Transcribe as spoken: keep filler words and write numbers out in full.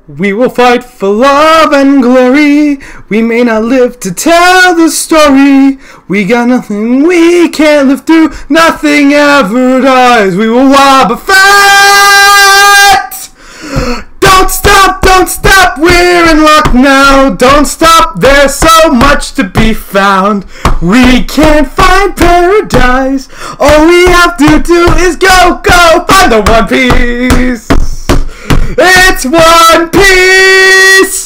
We will fight for love and glory. We may not live to tell the story. We got nothing we can't live through. Nothing ever dies. We will Wobbuffet. Don't stop, don't stop. We're in luck now. Don't stop. There's so much to be found. We can't find paradise. All we have to do is go, go find the One Piece. It's One Piece!